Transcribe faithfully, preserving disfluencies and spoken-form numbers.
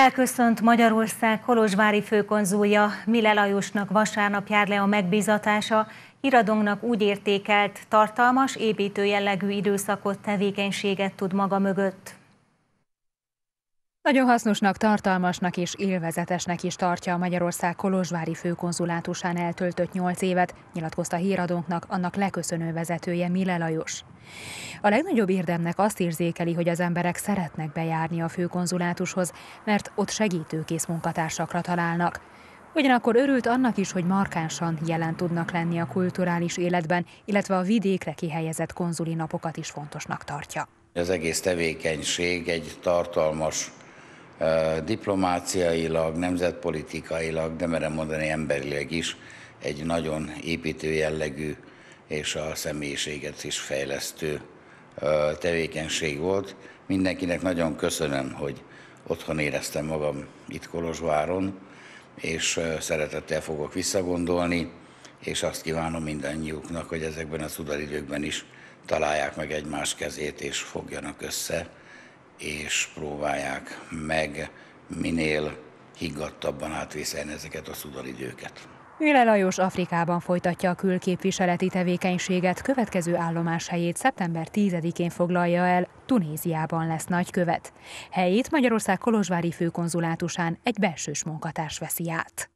Elköszönt Magyarország kolozsvári főkonzulja. Mille Lajosnak vasárnap jár le a megbízatása. Híradónknak úgy értékelt, tartalmas, építő jellegű időszakot, tevékenységet tud maga mögött. Nagyon hasznosnak, tartalmasnak és élvezetesnek is tartja a Magyarország kolozsvári főkonzulátusán eltöltött nyolc évet, nyilatkozta Híradónknak annak leköszönő vezetője, Mille Lajos. A legnagyobb érdemnek azt érzékeli, hogy az emberek szeretnek bejárni a főkonzulátushoz, mert ott segítőkész munkatársakra találnak. Ugyanakkor örült annak is, hogy markánsan jelen tudnak lenni a kulturális életben, illetve a vidékre kihelyezett konzuli napokat is fontosnak tartja. Az egész tevékenység egy tartalmas, diplomáciailag, nemzetpolitikailag, de merem mondani emberileg is egy nagyon építő jellegű és a személyiséget is fejlesztő tevékenység volt. Mindenkinek nagyon köszönöm, hogy otthon éreztem magam itt Kolozsváron, és szeretettel fogok visszagondolni, és azt kívánom mindannyiuknak, hogy ezekben a szudaridőkben is találják meg egymás kezét, és fogjanak össze, és próbálják meg minél higgadtabban átvészelni ezeket a szudaridőket. Mille Lajos Afrikában folytatja a külképviseleti tevékenységet, következő állomáshelyét szeptember tizedikén foglalja el, Tunéziában lesz nagykövet. Helyét Magyarország kolozsvári főkonzulátusán egy belsős munkatárs veszi át.